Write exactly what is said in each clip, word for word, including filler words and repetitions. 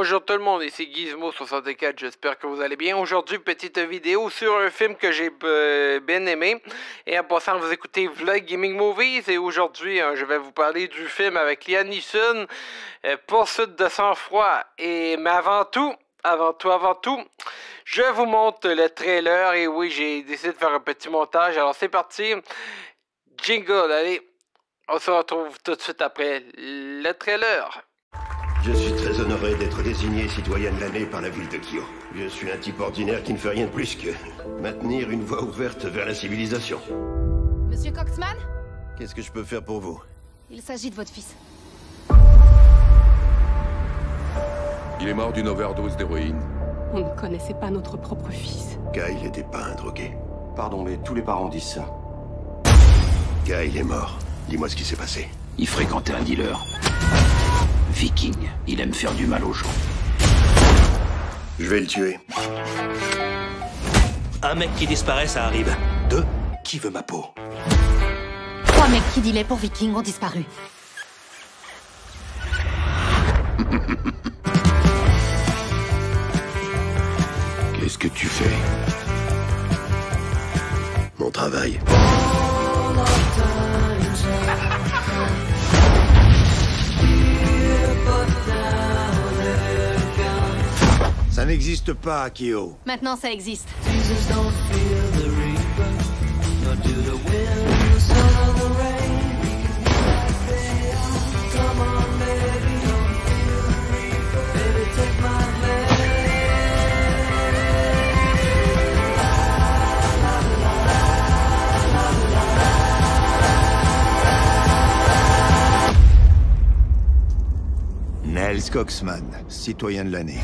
Bonjour tout le monde, ici Gizmo soixante-quatre, j'espère que vous allez bien. Aujourd'hui, petite vidéo sur un film que j'ai euh, bien aimé. Et en passant, vous écoutez Vlog Gaming Movies. Et aujourd'hui, euh, je vais vous parler du film avec Liam Neeson, euh, Poursuite de sang-froid. Et mais avant tout, avant tout, avant tout, je vous montre le trailer. Et oui, j'ai décidé de faire un petit montage. Alors c'est parti. Jingle, allez. On se retrouve tout de suite après le trailer. Je suis très honoré d'être désigné citoyen de l'année par la ville de Kyo. Je suis un type ordinaire qui ne fait rien de plus que maintenir une voie ouverte vers la civilisation. Monsieur Coxman? Qu'est-ce que je peux faire pour vous? Il s'agit de votre fils. Il est mort d'une overdose d'héroïne. On ne connaissait pas notre propre fils. Kyle n'était pas un drogué. Pardon, mais tous les parents disent ça. Kyle est mort. Dis-moi ce qui s'est passé. Il fréquentait un dealer. Viking. Il aime faire du mal aux gens. Je vais le tuer. Un mec qui disparaît, ça arrive. Deux, qui veut ma peau? Trois mecs qui dealaient pour Viking ont disparu. Qu'est-ce que tu fais? Mon travail. Ça n'existe pas à Kyo. Maintenant, ça existe. Nels Coxman, citoyen de l'année.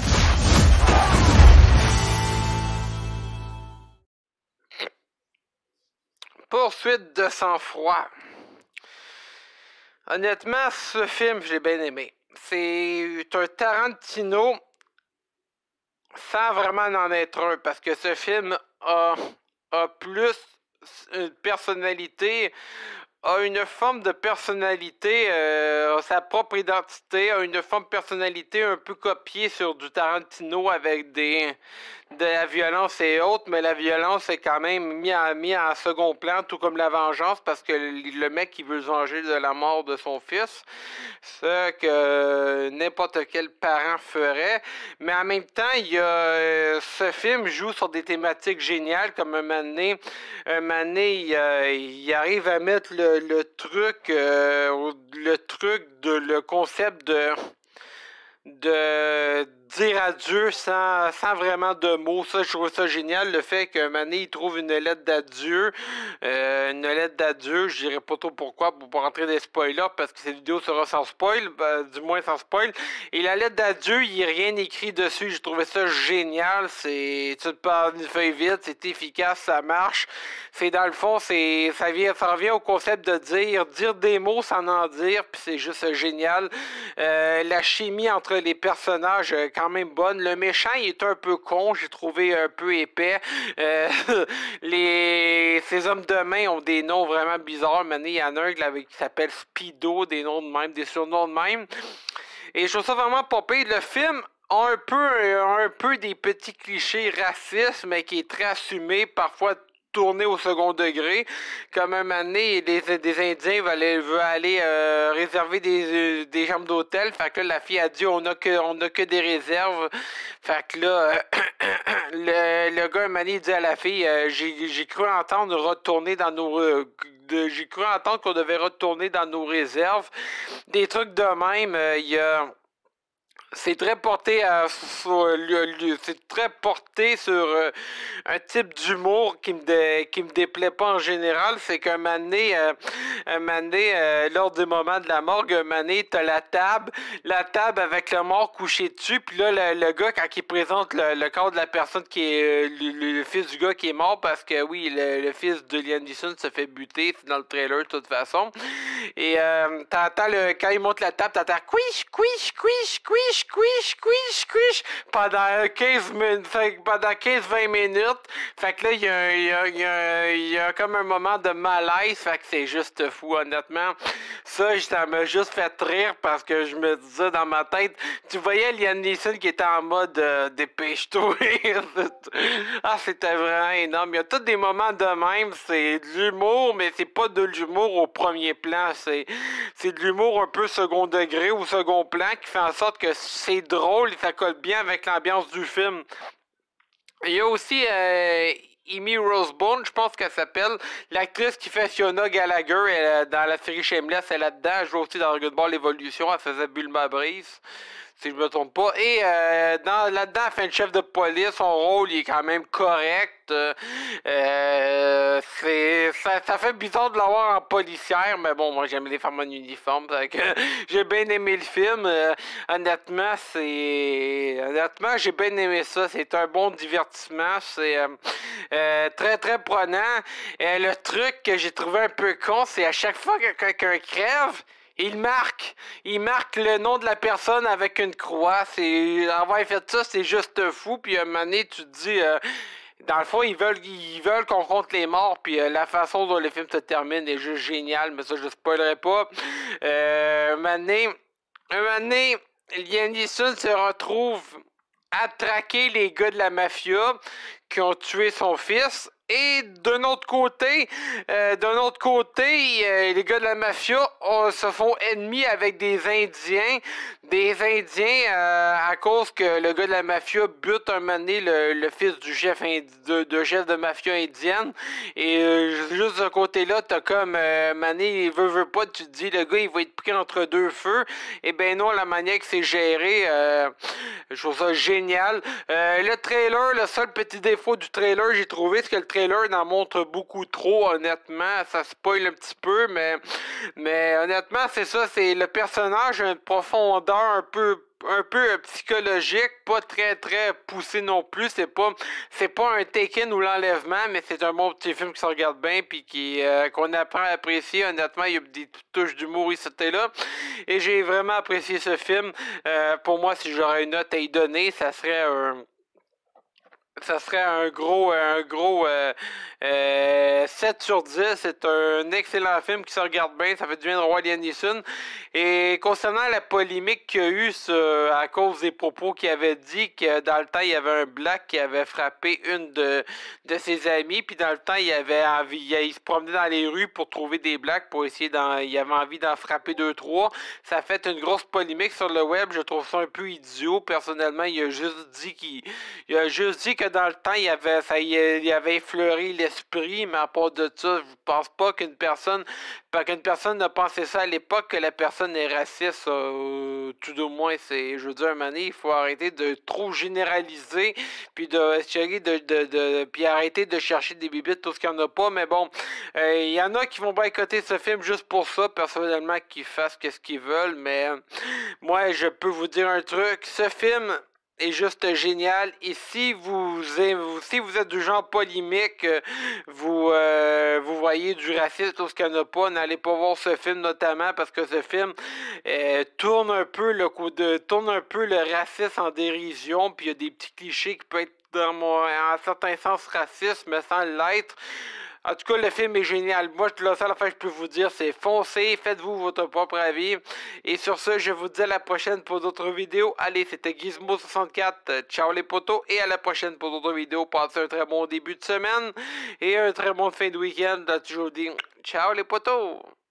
Poursuite de sang-froid. Honnêtement, ce film, je l'ai bien aimé. C'est un Tarantino sans vraiment en être un, parce que ce film a, a plus une personnalité, a une forme de personnalité, euh, a sa propre identité, a une forme de personnalité un peu copiée sur du Tarantino avec des de la violence et autres, mais la violence est quand même mis en, mis en second plan, tout comme la vengeance, parce que le, le mec qui veut se venger de la mort de son fils, ce que n'importe quel parent ferait. Mais en même temps, il y a, euh, ce film joue sur des thématiques géniales, comme un moment donné, un moment donné, il, euh, il arrive à mettre le, le truc, euh, le truc de le concept de de dire adieu sans, sans vraiment de mots. Ça, je trouve ça génial, le fait qu'un moment donné, il trouve une lettre d'adieu, euh, une lettre d'adieu, je dirais pas trop pourquoi, pour pas rentrer des spoilers, parce que cette vidéo sera sans spoil, ben, du moins sans spoil, et la lettre d'adieu, il n'y a rien écrit dessus, j'ai trouvé ça génial, c'est, tu te parles une feuille vide, c'est efficace, ça marche, c'est dans le fond, c'est, ça vient, ça revient au concept de dire, dire des mots sans en dire, puis c'est juste génial, euh, la chimie entre les personnages euh, quand même bonne. Le méchant il est un peu con, j'ai trouvé un peu épais. Euh, les ces hommes de main ont des noms vraiment bizarres. Maintenant, il y en a un qui s'appelle Speedo, des noms de même, des surnoms de même. Et je trouve ça vraiment pas pire. Le film a un peu un peu des petits clichés racistes, mais qui est très assumé, parfois tourné au second degré. Comme un moment donné, des, des Indiens veulent, veulent aller euh, réserver des, des chambres d'hôtel. Fait que là, la fille a dit on a que on a que des réserves. Fait que là, euh, le, le gars un moment donné, il dit à la fille euh, j'ai, j'ai cru entendre retourner dans nos euh, de, j'ai cru entendre qu'on devait retourner dans nos réserves. Des trucs de même, il euh, y a c'est très porté à, sur, c'est très porté sur euh, un type d'humour qui me dé, qui me déplaît pas en général. C'est qu'un moment donné, euh, un moment donné, euh, lors du moment de la morgue, un moment donné, t'as la table, la table avec le mort couché dessus, puis là, le, le gars, quand il présente le, le corps de la personne qui est, euh, le, le fils du gars qui est mort, parce que oui, le, le fils de Liam Neeson se fait buter, c'est dans le trailer de toute façon. Et euh, t'entends, le, quand il monte la table, t'entends « Quiche, quiche, quiche, quiche ». squish, squish, squish pendant quinze minutes, pendant quinze vingt minutes. Fait que là, il y a, y, a, y, a, y a comme un moment de malaise. Fait que c'est juste fou, honnêtement. Ça, ça m'a juste fait rire parce que je me disais dans ma tête, tu voyais Liam Neeson qui était en mode euh, dépêche-toi. Ah, c'était vraiment énorme. Il y a tous des moments de même. C'est de l'humour, mais c'est pas de l'humour au premier plan. C'est, c'est de l'humour un peu second degré ou second plan qui fait en sorte que c'est drôle et ça colle bien avec l'ambiance du film. Il y a aussi euh, Amy Rosebone, je pense qu'elle s'appelle, l'actrice qui fait Fiona Gallagher elle, dans la série Shameless, elle est là-dedans. Elle joue aussi dans Dragon Ball Evolution, elle faisait Bulma Breeze, si je me trompe pas. Et euh, dans, là-dedans, elle fait une chef de police, son rôle il est quand même correct. Euh, c'est, ça, ça fait bizarre de l'avoir en policière, mais bon, moi j'aime les femmes en uniforme, donc j'ai bien aimé le film. Euh, honnêtement, c'est, honnêtement, j'ai bien aimé ça. C'est un bon divertissement, c'est euh, euh, très très prenant. Et le truc que j'ai trouvé un peu con, c'est à chaque fois que quelqu'un crève, il marque, il marque le nom de la personne avec une croix. C'est, avoir fait ça, c'est juste fou. Puis à un moment donné, tu te dis. Euh, Dans le fond, ils veulent, ils veulent qu'on compte les morts, puis euh, la façon dont le film se termine est juste géniale, mais ça, je spoilerai pas. Euh, un moment donné, un moment donné, Liam Neeson se retrouve à traquer les gars de la mafia qui ont tué son fils. Et d'un autre côté, euh, d'un autre côté, euh, les gars de la mafia on, se font ennemis avec des Indiens. Des Indiens euh, à cause que le gars de la mafia bute un moment donné le, le fils du chef de, de chef de mafia indienne. Et euh, juste de ce côté-là, t'as comme euh, Mané, il veut, veut pas, tu te dis, le gars, il va être pris entre deux feux. Et ben non, la manière que c'est géré, euh, je trouve ça génial. Euh, le trailer, le seul petit défaut du trailer, j'ai trouvé, c'est que le trailer en montre beaucoup trop, honnêtement. Ça spoil un petit peu, mais, mais honnêtement, c'est ça, c'est le personnage a une profondeur un peu un peu psychologique, pas très très poussé non plus. C'est pas c'est pas un Taken ou l'enlèvement, mais c'est un bon petit film qui se regarde bien puis qui euh, qu'on apprend à apprécier. Honnêtement, il y a des touches d'humour ici et là. Et j'ai vraiment apprécié ce film. Euh, pour moi, si j'aurais une note à y donner, ça serait un Ça serait un gros, un gros euh, euh, sept sur dix. C'est un excellent film qui se regarde bien. Ça fait du bien de revoir Liam Neeson. Et concernant la polémique qu'il y a eu ce, à cause des propos qu'il avait dit que dans le temps, il y avait un black qui avait frappé une de, de ses amies. Puis dans le temps, il avait envie, il se promenait dans les rues pour trouver des blacks, pour essayer d'en, il avait envie d'en frapper deux, trois. Ça a fait une grosse polémique sur le web. Je trouve ça un peu idiot. Personnellement, il a juste dit qu'il, il a juste dit que dans le temps, il avait, ça, il avait effleuré l'esprit, mais à part de ça, je pense pas qu'une personne, qu'une personne ne pensait ça à l'époque, que la personne est raciste, euh, tout au moins, c'est, je veux dire, un moment donné, il faut arrêter de trop généraliser, puis de, de, de, de, puis arrêter de chercher des bibites, tout ce qu'il n'y en a pas, mais bon, il euh, y en a qui vont boycotter ce film juste pour ça, personnellement, qu'ils fassent ce qu'ils veulent, mais euh, moi, je peux vous dire un truc, ce film est juste génial. Et si vous, si vous êtes du genre polémique, vous, euh, vous voyez du racisme, tout ce qu'il n'y en a pas, n'allez pas voir ce film notamment parce que ce film euh, tourne un peu le coup de tourne un peu le racisme en dérision, puis il y a des petits clichés qui peuvent être dans mon, en certain sens racistes, mais sans l'être. En tout cas, le film est génial. Moi, la seule affaire que je peux vous dire, c'est foncez, faites-vous votre propre avis. Et sur ce, je vous dis à la prochaine pour d'autres vidéos. Allez, c'était Gizmo soixante-quatre. Ciao les potos. Et à la prochaine pour d'autres vidéos. Passez un très bon début de semaine. Et un très bon fin de week-end. Là, toujours dit ciao les potos.